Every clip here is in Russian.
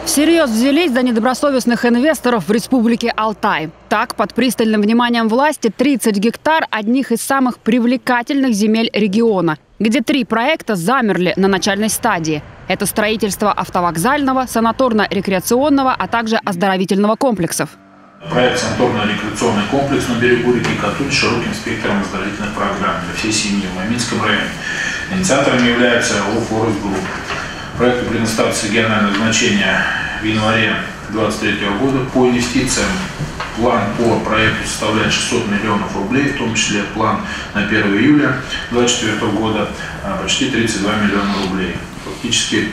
Всерьез взялись за недобросовестных инвесторов в республике Алтай. Так, под пристальным вниманием власти 30 гектар одних из самых привлекательных земель региона, где 3 проекта замерли на начальной стадии. Это строительство автовокзального, санаторно-рекреационного, а также оздоровительного комплексов. Проект санаторно-рекреационный комплекс на берегу реки Катунь с широким спектром оздоровительных программ для всей семьи в Маминском районе. Инициаторами является ООО «Форест Групп». Проекту предоставится региональное значение в январе 2023 года. По инвестициям план по проекту составляет 600 миллионов рублей, в том числе план на 1 июля 2024 года почти 32 миллиона рублей. Фактически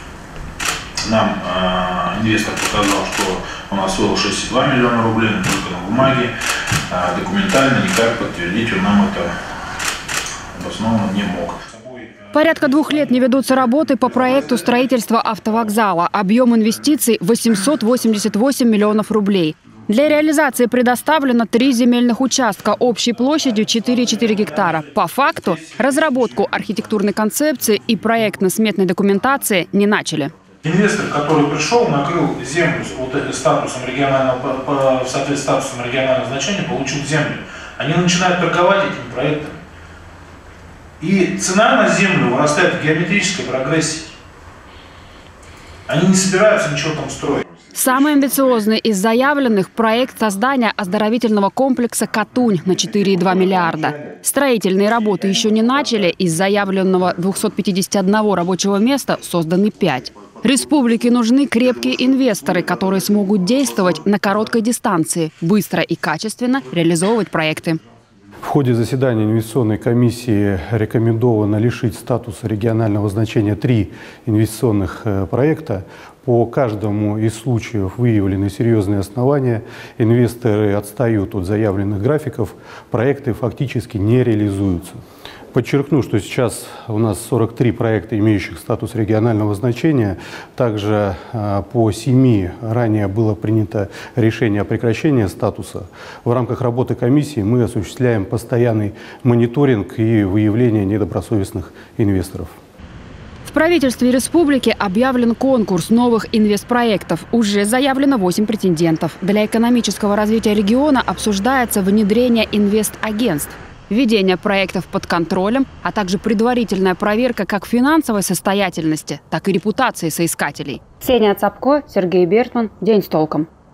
нам инвестор показал, что он освоил 6,2 миллиона рублей, но только на бумаге. Документально никак подтвердить он нам это обоснованно не мог. Порядка 2 лет не ведутся работы по проекту строительства автовокзала. Объем инвестиций – 888 миллионов рублей. Для реализации предоставлено 3 земельных участка общей площадью 4,4 гектара. По факту разработку архитектурной концепции и проектно-сметной документации не начали. Инвестор, который пришел, накрыл землю с статусом регионального, в соответствии с статусом регионального значения, получил землю. Они начинают торговать этими проектами. И цена на землю вырастает в геометрической прогрессии. Они не собираются ничего там строить. Самый амбициозный из заявленных – проект создания оздоровительного комплекса «Катунь» на 4,2 миллиарда. Строительные работы еще не начали. Из заявленного 251 рабочего места созданы 5. Республике нужны крепкие инвесторы, которые смогут действовать на короткой дистанции, быстро и качественно реализовывать проекты. В ходе заседания инвестиционной комиссии рекомендовано лишить статуса регионального значения 3 инвестиционных проекта. По каждому из случаев выявлены серьезные основания. Инвесторы отстают от заявленных графиков, проекты фактически не реализуются. Подчеркну, что сейчас у нас 43 проекта, имеющих статус регионального значения. Также по 7 ранее было принято решение о прекращении статуса. В рамках работы комиссии мы осуществляем постоянный мониторинг и выявление недобросовестных инвесторов. В правительстве республики объявлен конкурс новых инвестпроектов. Уже заявлено 8 претендентов. Для экономического развития региона обсуждается внедрение инвестагентств, введение проектов под контролем, а также предварительная проверка как финансовой состоятельности, так и репутации соискателей. Ксения Цапко, Сергей Бертман. День с толком.